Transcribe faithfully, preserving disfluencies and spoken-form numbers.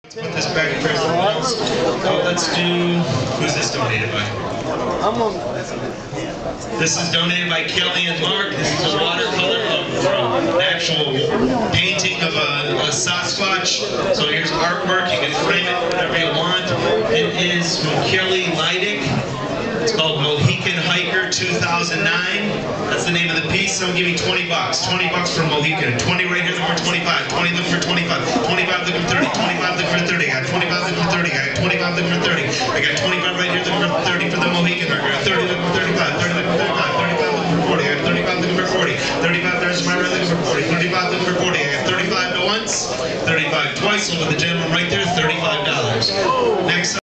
Put this back for everyone else. Oh, let's do. Who's this donated by? This is donated by Kelly and Mark. This is a watercolor of an actual painting of a, a Sasquatch. So here's artwork. You can frame it whatever you want. It is from Kelly Leidig. It's called Mohican Hiker two thousand nine. That's the name of the piece. Someone give me twenty bucks. twenty bucks for Mohican. twenty right here, looking for twenty-five. twenty looking for twenty-five. twenty-five looking for thirty. twenty-five looking for thirty. I got twenty-five looking for thirty. I got twenty-five looking for thirty. I got twenty-five right here looking for thirty for the Mohican Hiker.